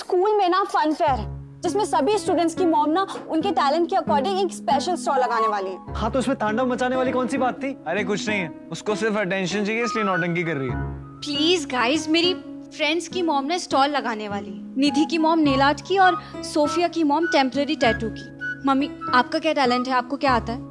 School में ना fun fair है जिसमें सभी स्टूडेंट्स की मॉम ना उनके टैलेंट के अकॉर्डिंग एक स्पेशल स्टॉल लगाने वाली है। हाँ तो उसमें तांडव मचाने वाली कौन सी बात थी? अरे कुछ नहीं है, उसको सिर्फ अटेंशन चाहिए इसलिए नौटंकी कर रही है। प्लीज गाइस, मेरी फ्रेंड्स की मॉम ने स्टॉल लगाने वाली है। निधि की मॉम नेल आर्ट की और सोफिया की मॉम टेम्पररी टैटू की। मम्मी आपका क्या टैलेंट है, आपको क्या आता है?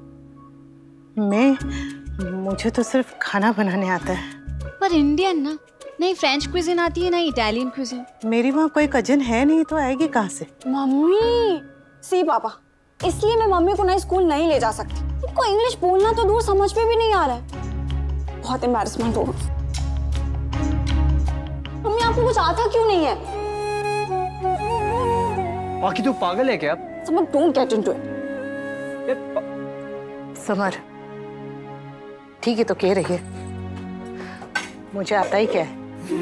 मुझे तो सिर्फ खाना बनाने आता है। पर इंडियन ना, नहीं फ्रेंच क्विज़िन आती है ना इटालियन क्विज़िन। मेरी वहाँ कोई कजिन है नहीं तो आएगी कहाँ से? मम्मी सी पापा, इसलिए मैं मम्मी को नए स्कूल नहीं ले जा सकती। इनको इंग्लिश बोलना तो दूर, समझ में भी नहीं आ रहा है। बहुत एम्बैरेसमेंट होगा। मम्मी आपको कुछ आता क्यों नहीं है? बाकी तू पागल है क्या? Samar don't get into it. Samar ठीक है तो कह रही है, मुझे आता ही क्या है।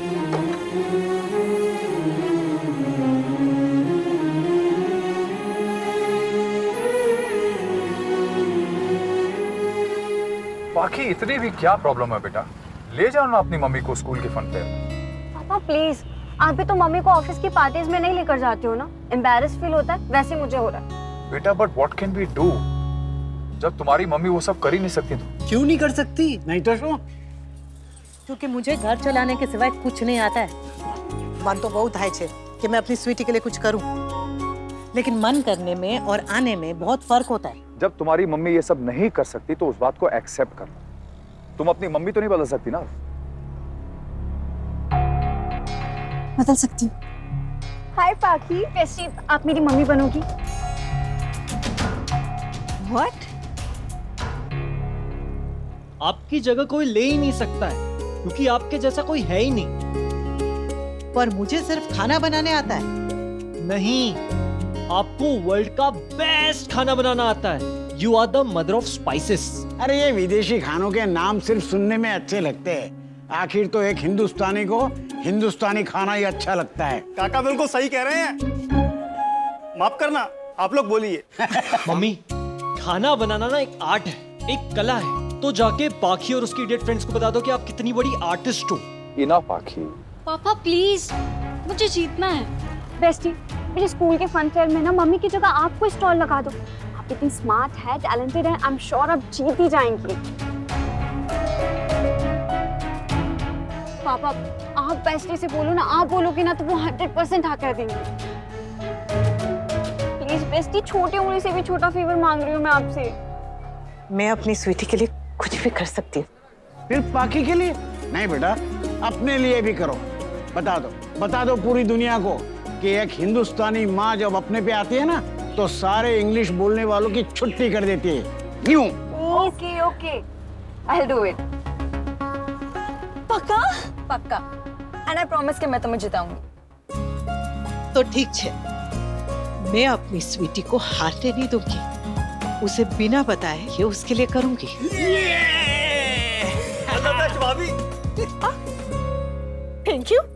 बाकी इतनी भी क्या प्रॉब्लम है बेटा, ले जाओ ना अपनी मम्मी को स्कूल के फन फेयर। पापा प्लीज, आप भी तो मम्मी को ऑफिस की पार्टीज में नहीं लेकर जाते हो ना। एम्बैरेस फील होता है, वैसे मुझे हो रहा है। बेटा but what can we do, जब तुम्हारी मम्मी वो सब कर ही नहीं सकती तो। क्यों नहीं कर सकती? नहीं तो शो, क्योंकि मुझे घर चलाने के सिवाय कुछ नहीं आता है। मन तो बहुत है कि मैं अपनी स्वीटी के लिए कुछ करूं, लेकिन मन करने में और आने में बहुत फर्क होता है। जब तुम्हारी मम्मी ये सब नहीं कर सकती तो उस बात को एक्सेप्ट कर लो। तुम अपनी मम्मी तो नहीं बदल सकती ना। बदल सकती हूँ। हाय पाखी, कैसी आप मेरी मम्मी बनोगी? What? आपकी जगह कोई ले ही नहीं सकता है क्योंकि आपके जैसा कोई है ही नहीं। पर मुझे सिर्फ खाना बनाने आता है। नहीं, आपको वर्ल्ड का बेस्ट खाना बनाना आता है। You are the mother of spices. अरे ये विदेशी खानों के नाम सिर्फ सुनने में अच्छे लगते हैं, आखिर तो एक हिंदुस्तानी को हिंदुस्तानी खाना ही अच्छा लगता है। काका बिल्कुल सही कह रहे हैं। माफ करना, आप लोग बोलिए। मम्मी, खाना बनाना ना एक आर्ट है, एक कला है। तो जाके पाखी और उसकी इडियट फ्रेंड्स को बता दो कि आप कितनी बड़ी आर्टिस्ट हो। इनफ पाखी। पापा प्लीज, मुझे जीतना है। बेस्टी, मेरे स्कूल के फन फेयर में ना मम्मी की जगह आप कोई स्टॉल लगा दो। आप इतनी स्मार्ट है, टैलेंटेड है, आई एम श्योर आप जीत ही जाएंगी। पापा आप बेस्टी से बोलो ना, आप बोलोगे ना तो वो 100% हाँ कर देंगे। प्लीज बेस्टी, छोटी उंगली से भी छोटा फेवर मांग रही हूँ मैं आपसे। मैं अपनी स्वीटी के लिए कुछ भी कर सकती हूँ। फिर पाखी के लिए नहीं बेटा, अपने लिए भी करो। बता दो पूरी दुनिया को कि एक हिंदुस्तानी माँ जब अपने पे आती है ना तो सारे इंग्लिश बोलने वालों की छुट्टी कर देती है। यूं। Okay okay, I will do it. पक्का? पक्का, एंड आई प्रॉमिस कि मैं तुम्हें जिताऊंगी। तो ठीक है, मैं अपनी स्वीटी को हारने नहीं दूंगी। उसे बिना बताए ये उसके लिए करूंगी। Thank you.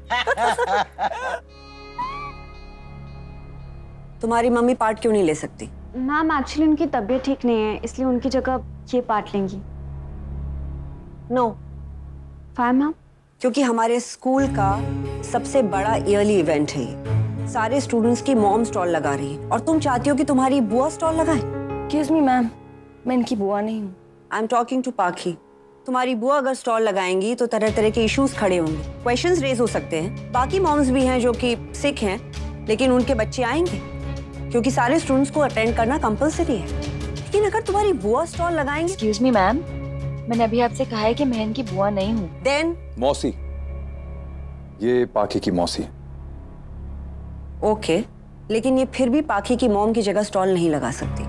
तुम्हारी मम्मी पार्ट क्यों नहीं ले सकती? मैम एक्चुअली उनकी तबीयत ठीक नहीं है, इसलिए उनकी जगह ये पार्ट लेंगी। नो। Fine ma'am. क्योंकि हमारे स्कूल का सबसे बड़ा ईयरली इवेंट है ये। सारे स्टूडेंट्स की मॉम स्टॉल लगा रही है और तुम चाहती हो कि तुम्हारी बुआ स्टॉल लगाए? एक्सक्यूज मी मैम, मैं इनकी बुआ नहीं हूँ। आई एम टॉकिंग टू पाखी। तुम्हारी बुआ अगर स्टॉल लगाएंगी तो तरह तरह के इश्यूज खड़े होंगे, क्वेश्चंस रेज हो सकते हैं। बाकी मॉम्स भी हैं जो कि सिक हैं, लेकिन उनके बच्चे आएंगे क्योंकि सारे स्टूडेंट्स को अटेंड करना कंपलसरी है। लेकिन अगर तुम्हारी बुआ स्टॉल लगाएंगे। एक्सक्यूज मी मैम, मैंने अभी आपसे कहा है कि मैं इनकी बुआ नहीं हूँ। देन मौसी, ये पाखी की मौसी। ओके, लेकिन ये फिर भी पाखी की मॉम की जगह स्टॉल नहीं लगा सकती।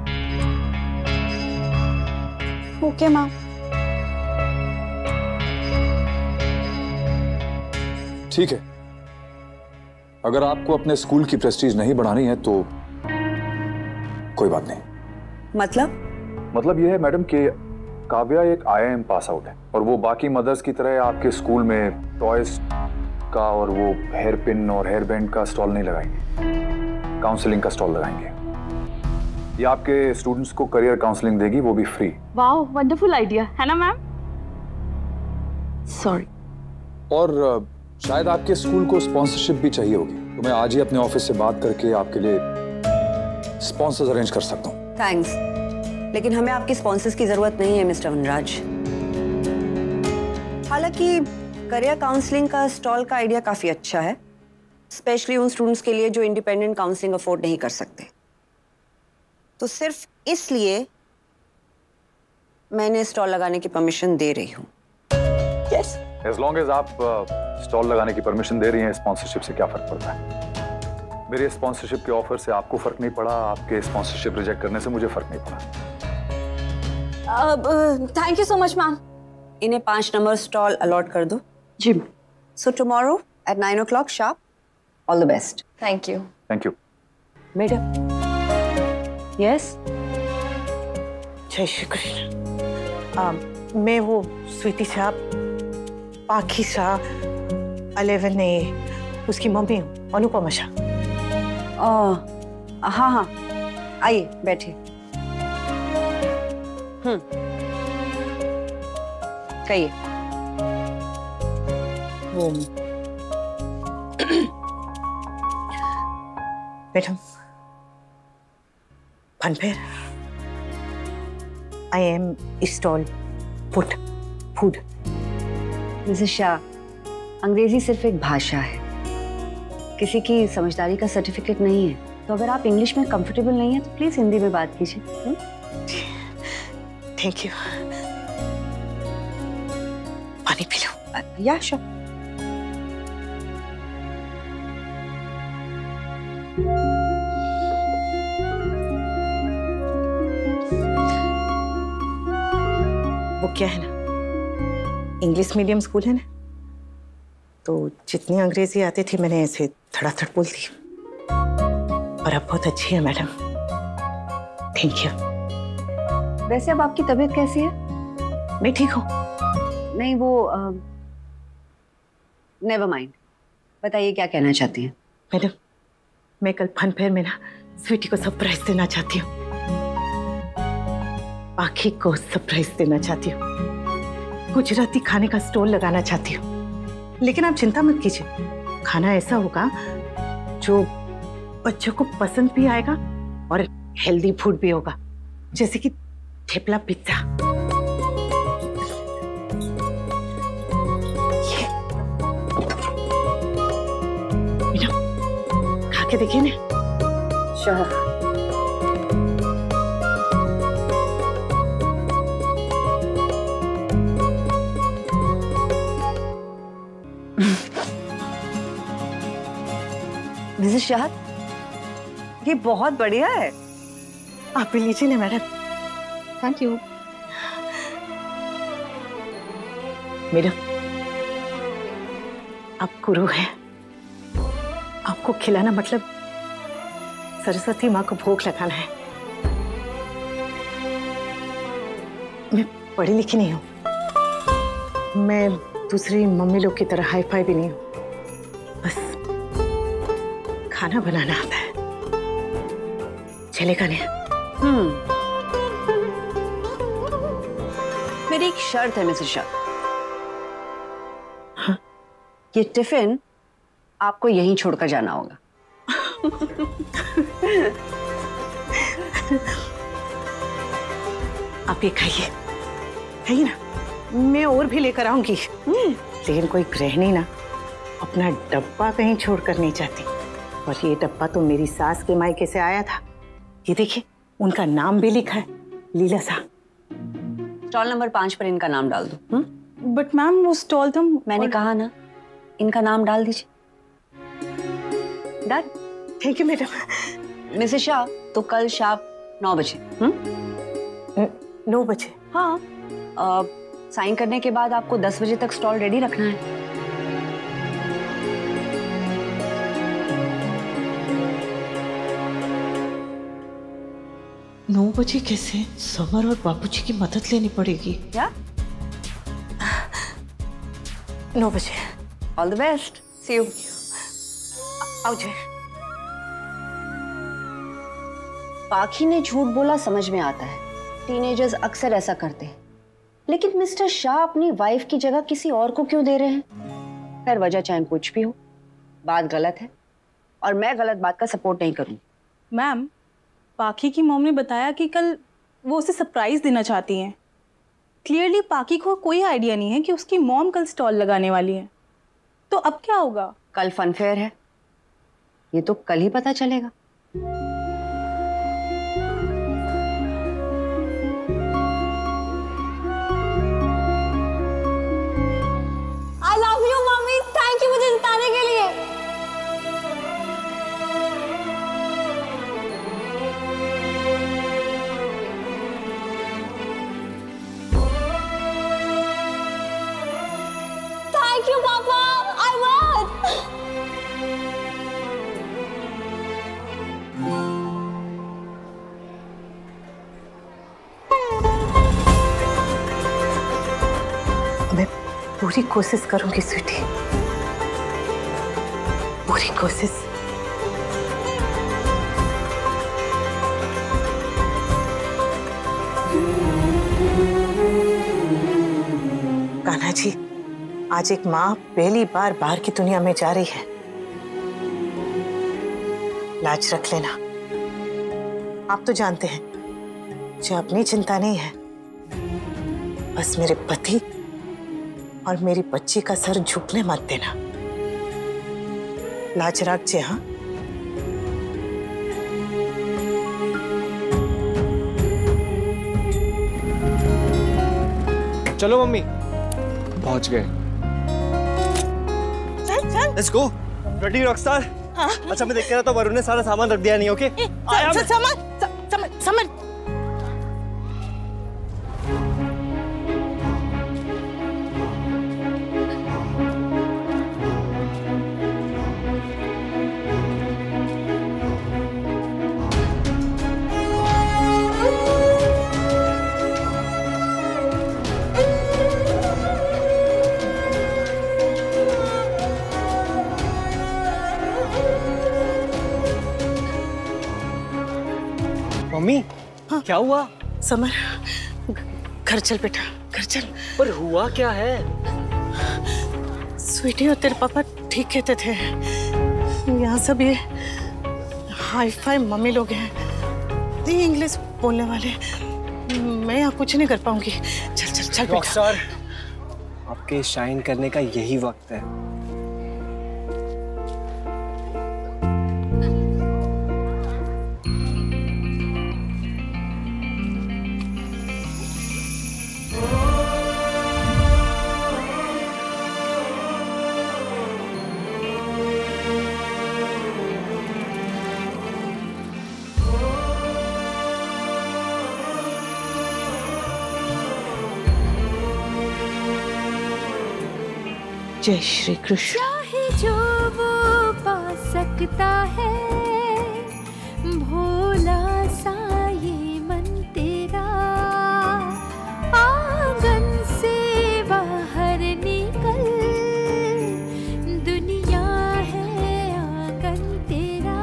Okay ma'am. ठीक है, अगर आपको अपने स्कूल की प्रेस्टीज नहीं बढ़ानी है तो कोई बात नहीं। मतलब यह है मैडम कि काव्या एक IIM पास आउट है और वो बाकी मदर्स की तरह आपके स्कूल में टॉयज का और वो हेयर पिन और हेयर बैंड का स्टॉल नहीं लगाएंगे, काउंसलिंग का स्टॉल लगाएंगे। ये आपके स्टूडेंट्स को करियर काउंसलिंग देगी, वो भी फ्री। वाओ, वंडरफुल आइडिया है ना मैम? सॉरी। और शायद आपके स्कूल को स्पॉन्सरशिप भी चाहिए होगी, तो तो मैं आज ही अपने ऑफिस से बात करके आपके लिए स्पॉन्सर्स अरेंज कर सकता हूँ। थैंक्स, लेकिन हमें आपके स्पॉन्सर्स की जरूरत नहीं है मिस्टर वनराज। हालांकि करियर काउंसलिंग का स्टॉल का आइडिया काफी अच्छा है, स्पेशली उन स्टूडेंट्स के लिए जो इंडिपेंडेंट काउंसलिंग अफोर्ड नहीं कर सकते। तो सिर्फ इसलिए मैंने स्टॉल लगाने की परमिशन दे रही हूँ। यस, एज लॉन्ग एज आप स्टॉल लगाने की परमिशन दे रही हैं, स्पॉन्सरशिप से क्या फर्क पड़ता है? मेरे स्पॉन्सरशिप के ऑफर से आपको फर्क नहीं पड़ा, आपके स्पॉन्सरशिप रिजेक्ट करने से मुझे फर्क नहीं पड़ा। Thank you so much ma'am. इन्हें 5 नंबर स्टॉल अलॉट कर दो। जी। So tomorrow at 9 o'clock sharp. All the best. Thank you. Thank you madam. Yes, जय श्री कृष्ण। मैं वो स्वीटी शाह, पाखी शाह 11A उसकी मम्मी हूँ, अनुपमा शाह। हाँ हाँ, आइए बैठिए। कहिए। वो madam, funfair I am stall put food. Mrs Shah, अंग्रेजी सिर्फ एक भाषा है, किसी की समझदारी का सर्टिफिकेट नहीं है। तो अगर आप इंग्लिश में कंफर्टेबल नहीं है तो प्लीज हिंदी में बात कीजिए। Thank you. पानी पी लो। Yeah sure. वो क्या है ना, इंग्लिश मीडियम स्कूल है ना, तो जितनी अंग्रेजी आती थी मैंने ऐसे धड़ाधड़ बोल दी, और अब बहुत अच्छी है मैडम। Thank you. वैसे अब आपकी तबीयत कैसी है? मैं ठीक हूँ। नहीं वो नेवर माइंड, बताइए क्या कहना चाहती हैं? मैडम, मैं कल फनफेयर में ना स्वीटी को सरप्राइज देना चाहती हूँ, पाखी को सरप्राइज देना चाहती हूँ, गुजराती खाने का स्टॉल लगाना चाहती हूँ। लेकिन आप चिंता मत कीजिए, खाना ऐसा होगा जो बच्चों को पसंद भी आएगा और हेल्दी फूड भी होगा, जैसे कि थेपला पिज्जा। खा के देखिए ना। श्योर। मिसेस शाह, ये बहुत बढ़िया है। आप भी लीजिए ना मैडम। Thank you. मैडम, आप गुरु हैं, आपको खिलाना मतलब सरस्वती माँ को भोग लगाना है। मैं पढ़ी लिखी नहीं हूँ, मैं दूसरी मम्मी लोग की तरह हाई फाई भी नहीं हूँ, बस खाना बनाना आता है। चलेगा नहीं? मेरी एक शर्त है मिसेस शाह। हाँ? ये टिफिन आपको यहीं छोड़कर जाना होगा। आप ये खाइए, खाइए ना, मैं और भी लेकर आऊंगी। लेकिन कोई गृहिणी ना अपना डब्बा कहीं छोड़कर नहीं जाती, और ये डब्बा तो मेरी सास के मायके से आया था। ये देखिए, उनका नाम भी लिखा है, लीला सा। स्टॉल नंबर 5 पर इनका नाम डाल दो। बट मैम वो स्टॉल तो मैंने कहा ना, इनका नाम डाल दीजिए। Done. Thank you madam. Mrs Shah, तो कल शाम 9 बजे। 9 बजे? हाँ। साइन करने के बाद आपको 10 बजे तक स्टॉल रेडी रखना है। नौ बजे कैसे? समर और बाबूजी की मदद लेनी पड़ेगी। क्या? 9 बजे। All the best. See you. आओ जाए। पाखी ने झूठ बोला समझ में आता है, टीनेजर्स अक्सर ऐसा करते हैं, लेकिन मिस्टर शाह अपनी वाइफ की जगह किसी और को क्यों दे रहे हैं? खैर वजह चाहे कुछ भी हो, बात गलत है और मैं गलत बात का सपोर्ट नहीं करूँ। मैम, पाखी की मॉम ने बताया कि कल वो उसे सरप्राइज देना चाहती हैं। क्लियरली पाखी को कोई आइडिया नहीं है कि उसकी मॉम कल स्टॉल लगाने वाली है। तो अब क्या होगा? कल फन फेयर है, ये तो कल ही पता चलेगा। I love you, mummy. Thank you मुझे जिताने के लिए। Thank you papa, I won। मैं पूरी कोशिश करूंगी स्वीटी, पूरी कोशिश। कान्हा जी, आज एक माँ पहली बार बाहर की दुनिया में जा रही है। लाज रख लेना। आप तो जानते हैं मुझे अपनी चिंता नहीं है, बस मेरे पति और मेरी बच्ची का सर झुकने मत देना। लाज रख जे। हाँ, चलो मम्मी, पहुंच गए। चल चल, लेट्स गो। Ready Rockstar? हाँ? अच्छा मैं देख के रहा था वरुण ने सारा सामान रख दिया नहीं। ओके समझ। मम्मी, हाँ? क्या हुआ? समर, घर चल बेटा, घर चल। पर हुआ क्या है? स्वीटी और तेरे पापा ठीक कहते थे, यहाँ सब ये हाई फाई मम्मी लोग हैं, ये इंग्लिश बोलने वाले। मैं यहाँ कुछ नहीं कर पाऊंगी। चल चल चल रॉकस्टार, आपके शाइन करने का यही वक्त है। जय श्री कृष्ण। चाहे जो वो पा सकता है, भोला सा ये मन तेरा, आंगन से बाहर निकल, दुनिया है आंगन तेरा,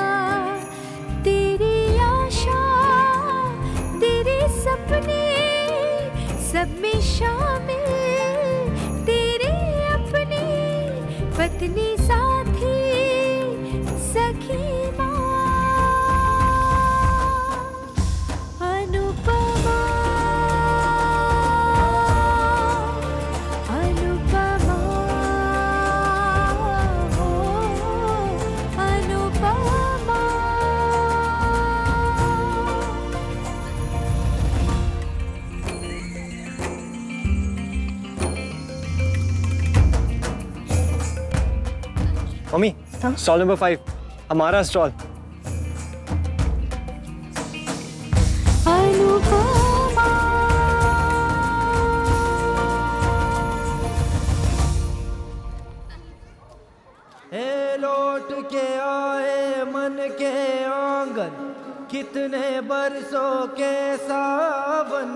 तेरी आशा तेरे सपने सब में शामिल, पत्नी साथी सखी अनुपमा, अनुपमा हो अनुपमा। मम्मी, स्टॉल नंबर 5, हमारा स्टॉल। लौट के आए मन के आंगन, कितने बरसों के सावन,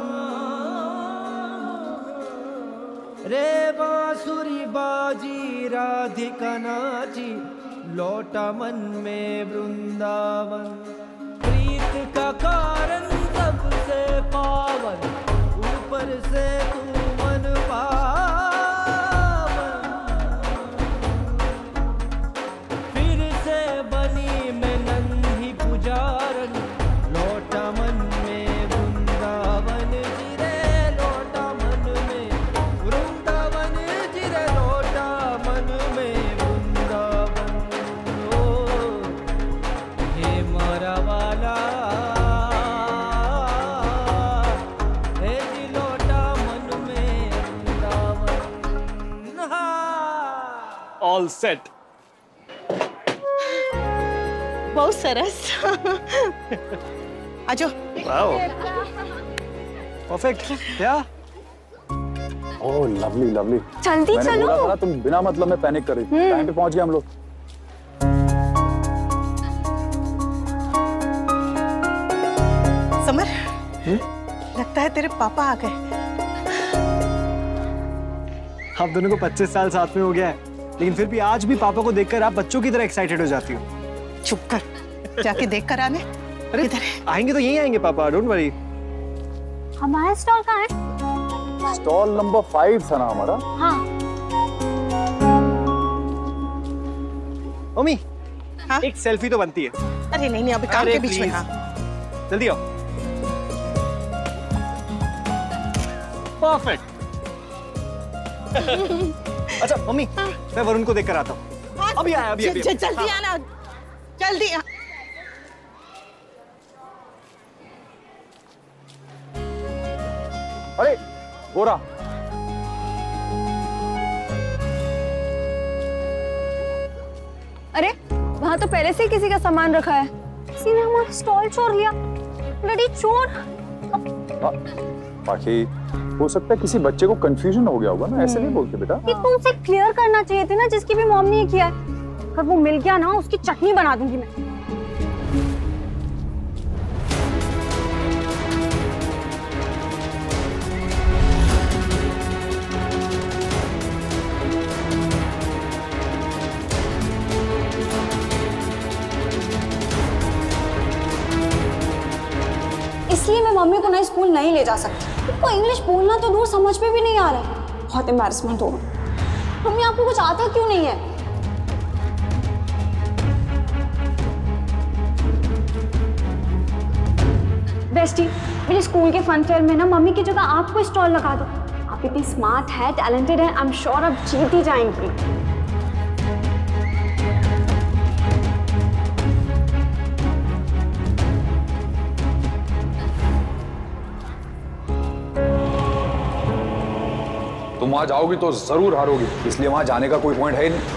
रे बांसुरी बाजी राधिका नाची, लौटा मन में वृंदावन, प्रीत का कारण सबसे पावन, ऊपर से तू मन पावन, फिर से ऑल सेट। बहुत सरस। आजो। Wow, perfect. Yeah oh lovely lovely. जल्दी मैंने चलो। बोला था ना, तुम बिना मतलब में पैनिक कर रही थी। टाइम पे पहुंच गए हम लोग। समर, लगता है तेरे पापा आ गए। आप दोनों को 25 साल साथ में हो गया है, लेकिन फिर भी आज भी पापा को देखकर आप बच्चों की तरह एक्साइटेड हो जाती हो। चुप कर, जाके देख कर आने। अरे आएंगे तो यहीं आएंगे पापा, डोंट वरी। हमारा स्टॉल कहाँ है? स्टॉल नंबर 5 था ना हमारा। हाँ। मम्मी, एक सेल्फी तो बनती है। अरे नहीं अभी काम के बीच में। हाँ जल्दी आओ। परफेक्ट। अच्छा मम्मी, मैं वरुण को देखकर आता हूँ। अभी आया, अभी अभी। जल्दी आना, जल्दी। अरे गोरा, अरे वहाँ तो पहले से ही किसी का सामान रखा है, किसी ने हमारा स्टॉल चोर लिया। ब्लडी चोर। बाकी हो सकता है किसी बच्चे को कंफ्यूजन हो गया होगा ना, ऐसे नहीं बोलते बेटा। ये तो उसे क्लियर करना चाहिए थी ना, जिसकी भी मॉम ने ये किया है। अगर वो मिल गया ना, उसकी चटनी बना दूंगी मैं। इसलिए मैं मम्मी को नए स्कूल नहीं ले जा सकती। उनको इंग्लिश बोलना तो दूर, समझ में भी नहीं आ रहा है। बहुत एम्बैरेसमेंट होगा। मम्मी आपको कुछ आता क्यों नहीं है? बेस्टी, मेरे स्कूल के फन फेयर में ना मम्मी की जगह आपको स्टॉल लगा दो। आप इतनी स्मार्ट है, टैलेंटेड है, आई एम श्योर आप जीत ही जाएंगी। तुम वहां जाओगी तो जरूर हारोगी, इसलिए वहां जाने का कोई पॉइंट है ही नहीं।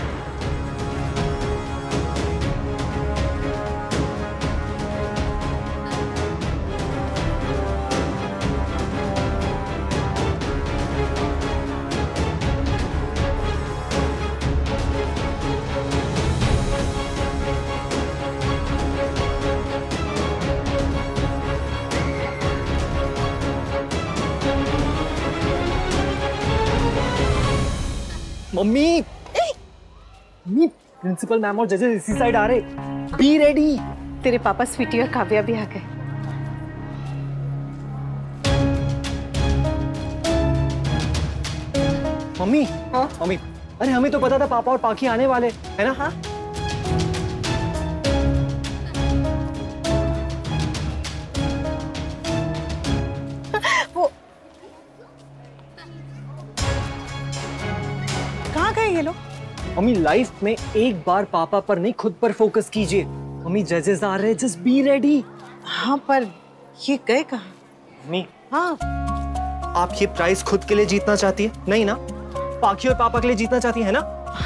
मम्मी, मम्मी, प्रिंसिपल मैम और जजेस इसी साइड आ रहे। Be ready. तेरे पापा स्वीटी और काव्या भी आ गए। मम्मी, हाँ? मम्मी, अरे हमें तो पता था पापा और पाखी आने वाले, है ना? हाँ? वो कहाँ गए ये लोग? मम्मी, लाइफ में एक बार पापा पर नहीं, खुद पर फोकस कीजिए। मम्मी, जजेस आ रहे हैं, जस्ट बी रेडी। हाँ, पर ये गए कहाँ? मम्मी, हाँ, आप ये प्राइज खुद के लिए जीतना चाहती है? नहीं ना? पाखी और पापा के लिए जीतना चाहती है ना?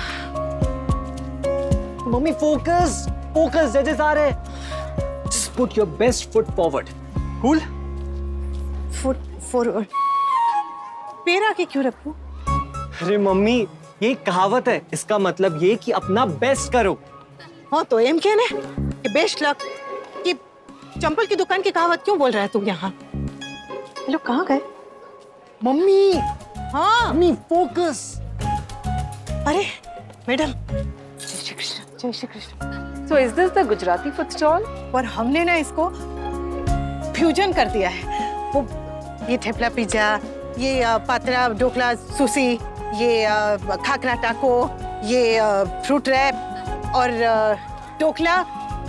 मम्मी, फोकस, फोकस, जजेस आ रहे हैं। Just put your best foot forward. Cool? Foot forward. पैर आगे क्यों रखूं? अरे मम्मी, ये कहावत है, इसका मतलब ये कि अपना बेस्ट करो। हाँ, तो एम क्या है कि बेस्ट लक कि चंपल की दुकान की कहावत क्यों बोल रहा है तू यहाँ? लोग कहाँ गए? मम्मी, हाँ मम्मी, फोकस। अरे मैडम, जय श्री कृष्ण, जय Shri Krishna. So is this the Gujarati food stall? पर हमने ना इसको फ्यूजन कर दिया है। वो ये थेपला पिज्जा, ये पात्रा ढोकला सुशी, ये खाकरा टाको, ये फ्रूट रैप और ढोकला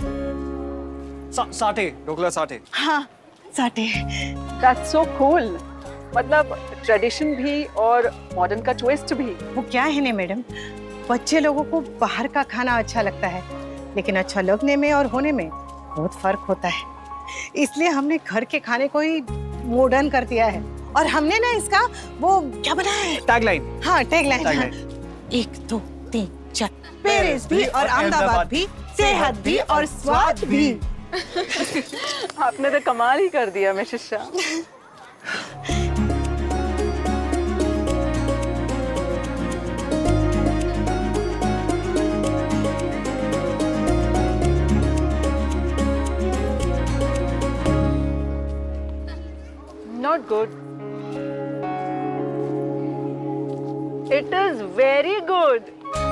साटे, ढोकला साटे। हाँ, साटे। That's so cool. मतलब ट्रेडिशन भी और मॉडर्न का ट्विस्ट भी। वो क्या है ना मैडम, बच्चे लोगों को बाहर का खाना अच्छा लगता है, लेकिन अच्छा लगने में और होने में बहुत फर्क होता है। इसलिए हमने घर के खाने को ही मॉडर्न कर दिया है। और हमने ना इसका वो क्या बनाया है? टैगलाइन। हाँ, टैगलाइन। हाँ। 1 2 3 चल, पेरिस भी और अहमदाबाद भी, सेहत भी और स्वाद भी। आपने तो कमाल ही कर दिया Mrs Shah. Not good. It is very good.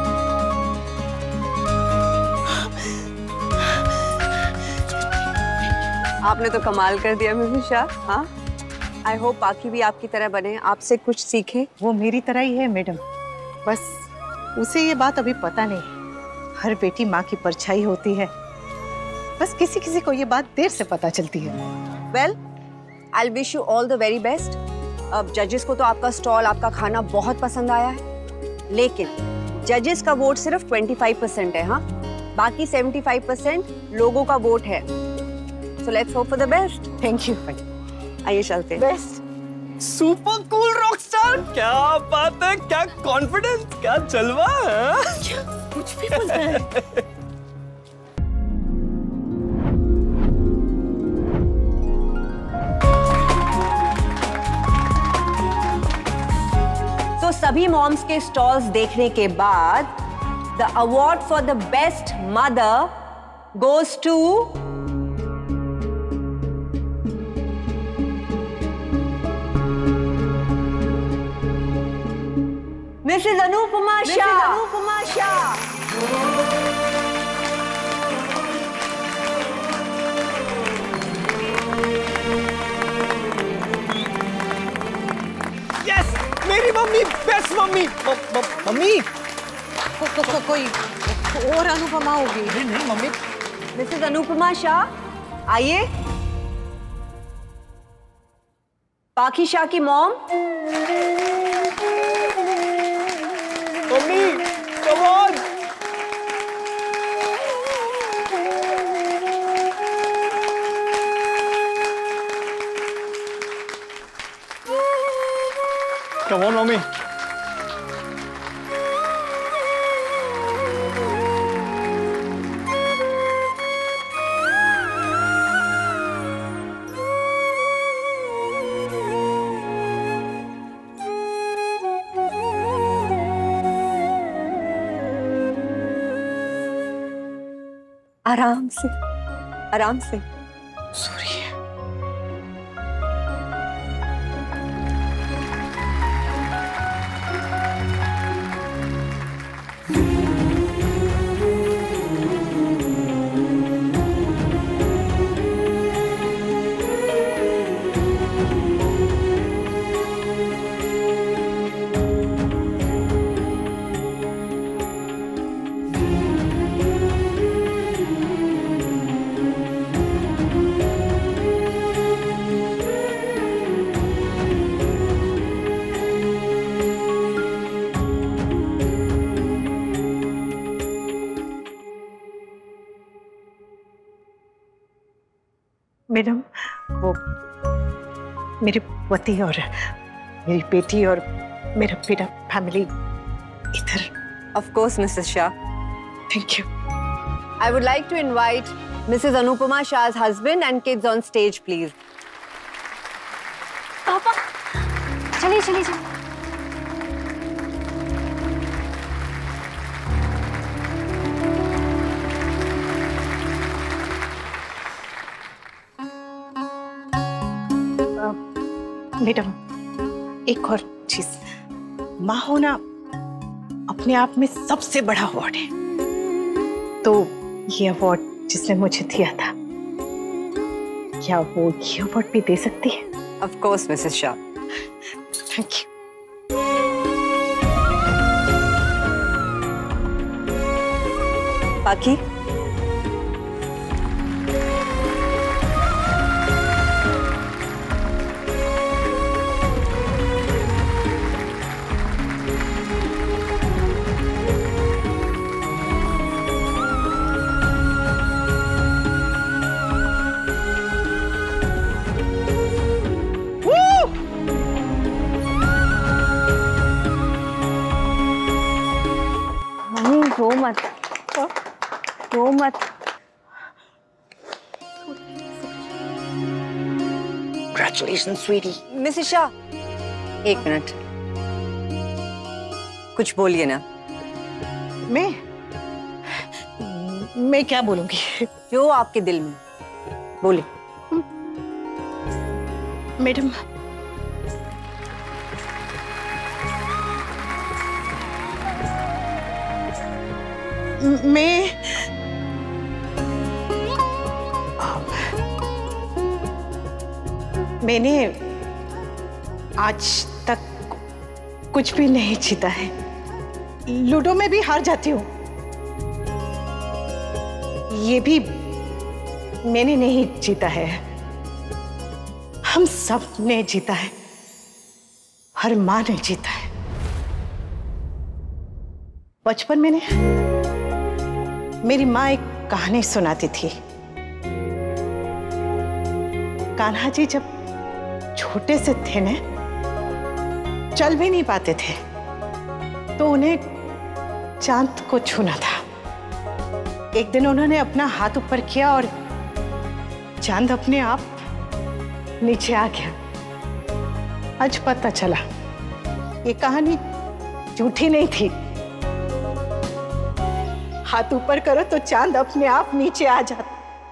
आपने तो कमाल कर दिया मिसेस शाह। हाँ, आई होप बाकी भी आपकी तरह बने, आपसे कुछ सीखे। वो मेरी तरह ही है मैडम, बस उसे ये बात अभी पता नहीं। हर बेटी माँ की परछाई होती है, बस किसी किसी को ये बात देर से पता चलती है। Well, I wish you all the very best. अब जजेस को तो आपका स्टॉल, आपका खाना बहुत पसंद आया है, लेकिन जजेस का वोट सिर्फ 25% है। हाँ, बाकी 75% लोगों का वोट है। So let's hope for the best. Thank you. आइए चलते हैं। बेस्ट, सुपर कूल रॉकस्टार, क्या बात है, क्या कॉन्फिडेंस, क्या जलवा है। कुछ भी बोलता है। तो सभी मॉम्स के स्टॉल्स देखने के बाद the award for the best mother goes to Mrs. Anupama Shah. Anupama Shah. Yes, मेरी मम्मी, बेस्ट मम्मी। मम्मी कोई और अनुपमा होगी? नहीं मम्मी। Mrs. Anupama Shah, आइए। पाखी शाह की मॉम। मम्मी, come on! Come on, मम्मी। आराम से, आराम से। सॉरी। मैडम, वो मेरे पति और मेरी बेटी और मेरा बेटा फैमिली इधर। Of course, Mrs. Shah. Thank you. I would like to invite Mrs. Anupama Shah's husband and kids on stage, please. पापा, चलिए चलिए चलिए। मैडम, एक और चीज, माँ होना अपने आप में सबसे बड़ा अवार्ड है, तो ये अवार्ड जिसने मुझे दिया था, क्या वो ये अवार्ड भी दे सकती है? Of course, Mrs. Shah. Thank you. बाकी Congratulations, sweetie. मिस ईशा, एक मिनट, कुछ बोलिए ना। मैं क्या बोलूंगी? जो आपके दिल में, बोलिए। मैडम, मैंने आज तक कुछ भी नहीं जीता है। लूडो में भी हार जाती हूँ। ये भी मैंने नहीं जीता है, हम सब ने जीता है। हर माँ ने जीता है। बचपन में मेरी माँ एक कहानी सुनाती थी। कान्हा जी जब छोटे से थे न, चल भी नहीं पाते थे, तो उन्हें चांद को छूना था। एक दिन उन्होंने अपना हाथ ऊपर किया और चांद अपने आप नीचे आ गया। आज पता चला ये कहानी झूठी नहीं थी। हाथ ऊपर करो तो चांद अपने आप नीचे आ जाता।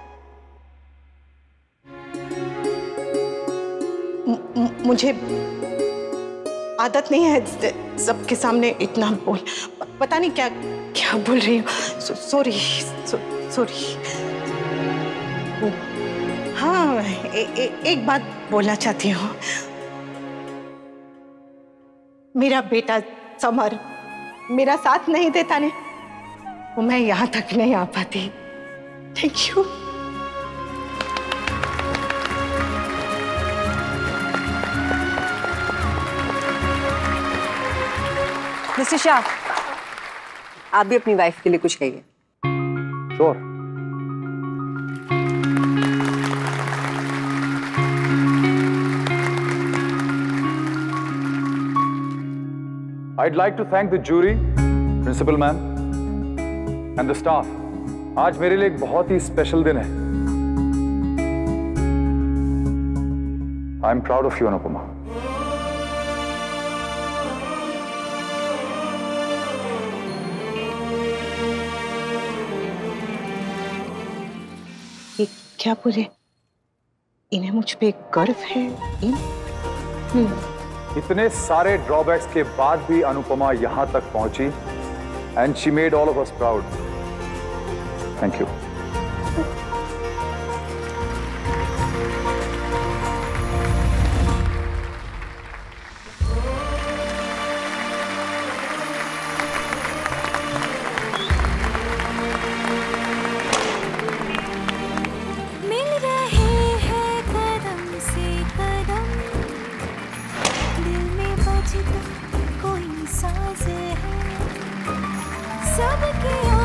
मुझे आदत नहीं है सबके सामने इतना बोल, पता नहीं क्या क्या बोल रही हूँ। Sorry sorry. हाँ, एक बात बोलना चाहती हूँ। मेरा बेटा समर मेरा साथ नहीं देता ने, तो मैं यहाँ तक नहीं आ पाती। Thank you. मिस्टर शाह, आप भी अपनी वाइफ के लिए कुछ कहिए। Sure. I'd like to thank the jury, principal ma'am, and the staff. आज मेरे लिए एक बहुत ही स्पेशल दिन है। I'm proud of you, Anupama. ये क्या बोले? इन्हें मुझ पे गर्व है। इतने सारे ड्रॉबैक्स के बाद भी अनुपमा यहां तक पहुंची, and she made all of us proud. Thank you. मिल रहे हैं कदम से कदम, दिल में बजता कोई साज है, सबके